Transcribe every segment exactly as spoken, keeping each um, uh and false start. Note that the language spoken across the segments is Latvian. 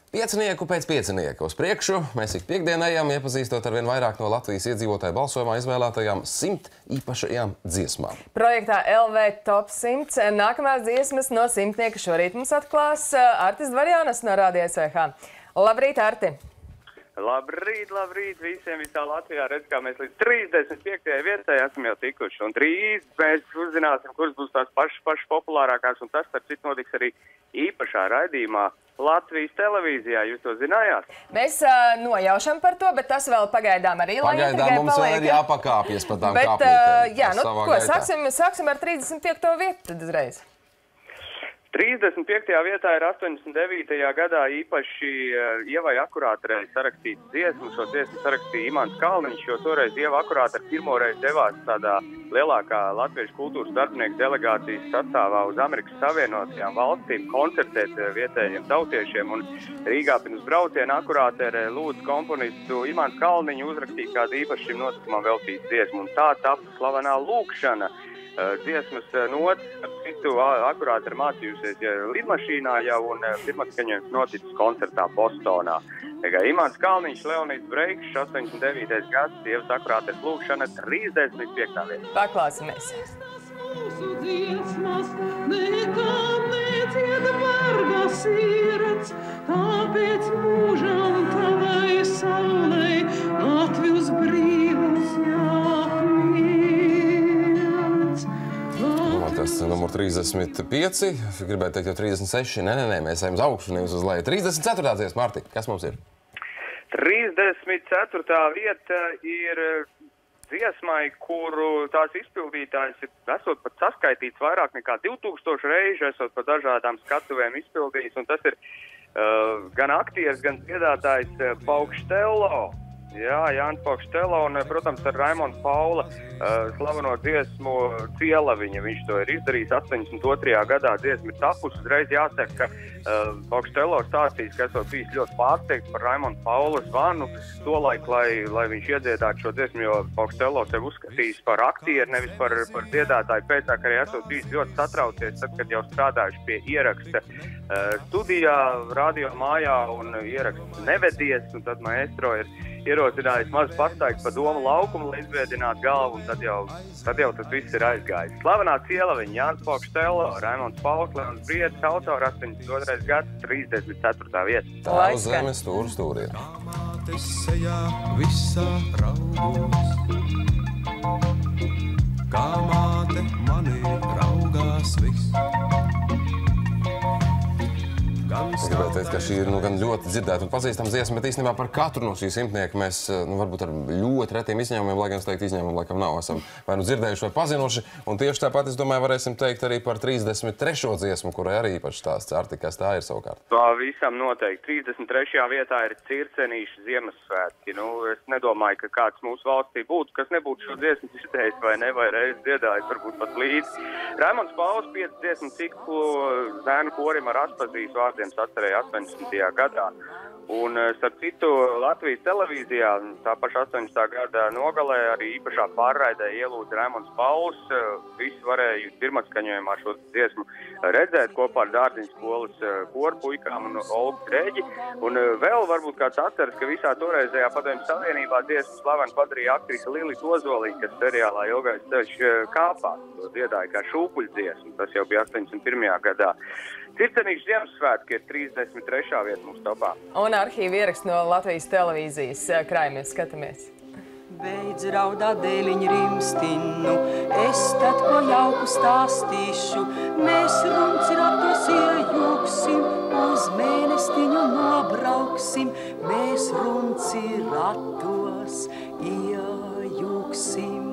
Piecinieku pēc piecinieka uz priekšu mēs ik piekdienējām, iepazīstot ar vien vairāk no Latvijas iedzīvotāju balsojumā izvēlētajām simt īpašajām dziesmām. Projektā L V Top simts nākamās dziesmas no simtnieka šorīt mums atklās Artis Dvarjānas no Radio S V H. Labrīt, Arti! Labrīt, labrīt visiem visā Latvijā. Redz, kā mēs līdz trīsdesmit piektajai vietai esam jau tikuši. Un drīz mēs uzzināsim, kuras būs tās pašas, pašas populārākās. Un tas, starp citu, notiks arī īpašā raidījumā Latvijas televīzijā. Jūs to zinājāt? Mēs uh, nojaušam par to, bet tas vēl pagaidām arī lai Pagaidām mums paliek. vēl ir jāpakāpjas pa tām bet, kāpītēm. Uh, jā, nu ko, sāksim, sāksim ar trīsdesmit piekto vietu tad uzreiz. trīsdesmit piektajā vietā ir astoņdesmit devītajā gadā īpaši uh, Ievai Akurāterei sarakstīts dziesmu. Šo dziesmu sarakstīja Imants Kalniņš, jo toreiz Ieva Akurātere pirmoreiz devās tādā lielākā latviešu kultūras darbinieku delegācijas sastāvā uz Amerikas Savienotajām valstīm koncertēt vietējiem tautiešiem. Un Rīgā pirms brauciena Akurātere lūdz komponistu Imants Kalniņu uzrakstīt kādu īpaši šim notikumam veltītu dziesmu. Un tā tapa slavenā Lūkšana. Dziesmas nots, ar citu Akurātere ir mācījusies lidmašīnā jau un pirmais skaņojums noticis koncertā Bostonā. Imants Kalniņš, Leonīds Breiks, astoņdesmit devītais gads, Ievas Akurāteres Lūkšana, trīsdesmit piektā vieta. Paklāsimies. Mūsu dziesmas nekam neciet vargas sirds, tāpēc mūžam tavai saulei Latvijas brīvas jāpīdz. Tas numur trīsdesmit pieci, gribētu teikt jau trīsdesmit seši, nē, nē, nē, mēs ejam uz augšu, nevis uz leju. trīsdesmit ceturtā dziesma, Marti, kas mums ir? trīsdesmit ceturtā vieta ir dziesmai, kuru tās izpildītājs ir, esot pat saskaitīts vairāk nekā divtūkstoši reižu, esot pat dažādām skatuvēm izpildījis, un tas ir uh, gan aktieris, gan dziedātājs uh, Paukštello. Jā, Jānis Paukštelo un, protams, ar Raimonda Paula uh, slaveno dziesmu Cielaviņa. Viņš to ir izdarījis astoņdesmit otrajā gadā. Dziesma ir tapusi. Uzreiz jāsaka, ka uh, Paukštelo stāstīs, ka esot bijis ļoti pārsteigts par Raimonda Paula zvanu tolaik, lai, lai viņš iedziedātu šo dziesmu, jo Paukštelo sev uzskatījis par aktieru, nevis par, par dziedātāju. Pēcāk arī esot bijis ļoti satraucies, tad, kad jau strādājuši pie ieraksta uh, studijā, radio mājā un ieraksts nevedies, un tad maestro ir ierosinājis maz pastaigt pa domu laukumu, lai izvēdinātu galvu, un tad jau, tad jau tas viss ir aizgājis. Slavenā Cielaviņa, Jānis Paukštelo, Raimonds Pauls, Leons Briedis, autora, astoņdesmit otrais gads, trīsdesmit ceturtā vieta. Tā uz zemes stūra stūri ir. Mātes sejā visā raugos, kā māte manī raugās viss. Es gribētu teikt, ka šī ir nu, gan ļoti dzirdēta un pazīstama dziesma, bet īstenībā par katru no šī simtnieka mēs, nu, varbūt ar ļoti retiem izņēmumiem, lai gan es teiktu, izņēmumu laikam nav, esam vai nu dzirdējuši vai pazinuši. Un tieši tāpat, es domāju, varēsim teikt arī par trīsdesmit trešo dziesmu, kurai arī īpaši stāsts. Arti, kas tā ir savukārt? Tā visam noteikti. trīsdesmit trešajā vietā ir Circenīšu Ziemassvētki. Nu, es nedomāju, ka kāds mūsu valstī būtu, kas nebūtu šo dziesmu dzirdējis vai ne, vai reiz dziedājis, varbūt pat līdzi. Raimonds Pauls pieci dziesmu ciklu zēnu korim ar Aspazīs vārdiem atcerēja astoņdesmitajā gadā. Un, starp citu, Latvijas televīzijā tā paša astoņdesmitā gada nogalē arī īpašā pārraidē ielūdz Raimonds Pauls. Visi varēja pirmatskaņojumā šo dziesmu redzēt kopā ar Dārziņu skolas koru puikām un Olgu Dreģi. Un vēl varbūt kāds atceras, ka visā toreizējā Padomju Savienībā dziesmu slavenu padarīja aktrise Lilita Ozolīte, kas seriālā Ilgais ceļš kāpās. To dziedāja kā šūpuļdziesmu. Tas jau bija astoņdesmit pirmajā gadā. Circenīšu Ziemassvētki ir trīsdesmit trešā vieta mums topā. Un arhīva ieraksts no Latvijas televīzijas krājumies, skatāmies. Beidz raudāt dēliņu rimstinu, es tad ko jauku stāstīšu. Mēs runciratos iejūksim, uz mēnestiņu nobrauksim. Mēs runciratos iejūksim.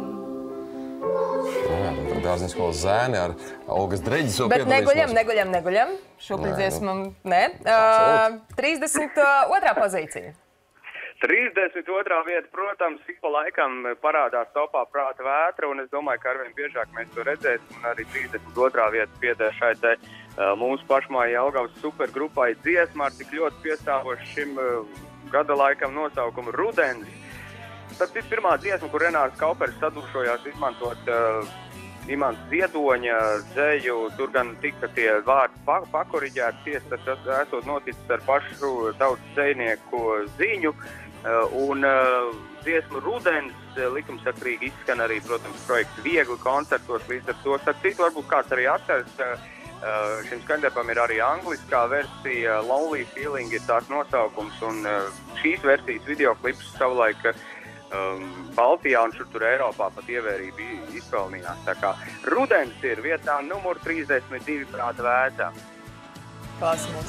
Dārziņu skolas zēni ar Olgas Dreģis. Bet neguļam, neguļam, neguļam. Šūpuļdziesmam, nē. Uh, trīsdesmit otrā pozīcija. trīsdesmit otrā vieta, protams, ik pa laikam parādās topā Prāta vētra, un es domāju, ka arvien biežāk mēs to redzēsim, un arī trīsdesmit otrā vieta pieder šai te uh, mūsu pašmāja Jelgavas supergrupai dziesma ar tik ļoti piestāvošu šim uh, gada laikam nosaukumu Rudens. Tas ir pirmā dziesma, kur Renārs Kaupers sadūšojās izmantot uh, Imants Ziedoņa dzeju, tur gan tika tie vārdi pa, pakoriģēti, ties, tas esot noticis ar pašu tautas dzejnieku ziņu, un dziesmu Rudens likumsakrīgi izskan arī, protams, projekts Viegli koncertos, līdz ar to, starp citu, varbūt kāds arī atceras, šim skaņdarbam ir arī angliskā versija, Lonely Feeling ir tās nosaukums, un šīs versijas videoklips savulaik Um, Baltijā un šur tur Eiropā pat ievērība izpelnījās. Tā kā Rudens ir vietā numur trīsdesmit divi prāta vēcā. Klausamies.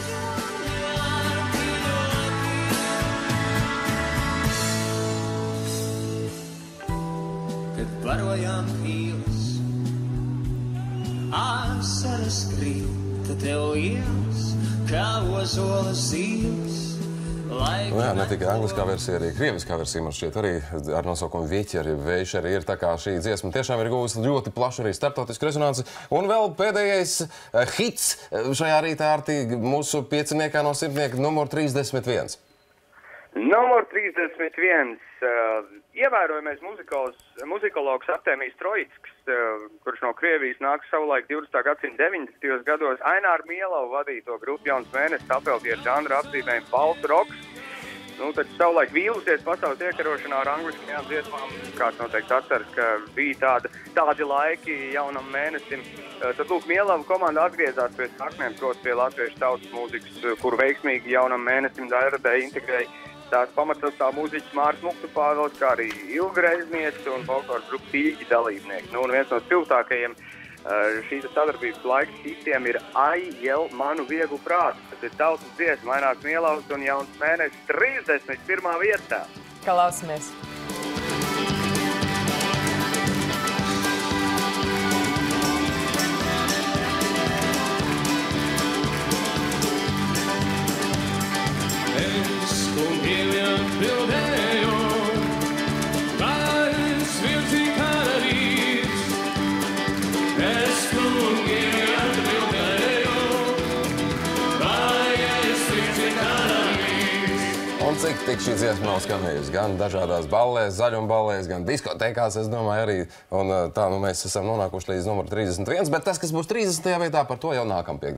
Kad barojām ielas, asaras krita tev ielas, kā ozolas zīles. Nu jā, ne tikai angliskā versija, arī krieviskā versija, man šķiet, arī ar nosaukumu Vieķeri, Veišeri ir, tā kā šī dziesma tiešām ir guvusi ļoti plašu arī starptautisku rezonanci. Un vēl pēdējais hits šajā rītā ārtīgi mūsu pieciniekā no simtnieka numur trīsdesmit viens. Numur trīsdesmit viens. Ievērojamais muzikologs Artemijs Trojicks, kurš no Krievijas nāks savulaik divdesmitā gadsimta deviņdesmitajos gados, Aināra Mielova vadīto grupu Jauns Mēnesis apveltīja ar žanra apzīmējumu Balts roks. Nu, tad savulaik vīlusies pasaules iekarošanā ar angliskajām dziesmām, kāds noteikti atceras, ka bija tāda, tādi laiki Jaunam Mēnesim. Tad, lūk, Mielova komanda atgriezās pie saknēm, proti pie latviešu tautas mūzikas, kuru veiksmīgi Jaunam Mēnesim dairadē integrēja tās pamatsastāv mūziķis Māris Muktupāvels, kā arī Ilga Reizniece un folkloras grupas Tīļķi dalībnieki. Nu, un viens no spilgtākajiem šīs sadarbības laika hitiem ir Ai, jel manu vieglu prātu. Tas ir tautas dziesma, Ainārs Mielovs un Jauns Mēnesis trīsdesmit pirmā vietā. Klausamies. Un cik tik šī dziesma nav skanējusi gan dažādās ballēs, zaļuma ballēs, gan diskotekās, es domāju, arī. Un tā, nu, mēs esam nonākuši līdz numuru trīsdesmit viens, bet tas, kas būs trīsdesmitajā vietā, par to jau nākam pie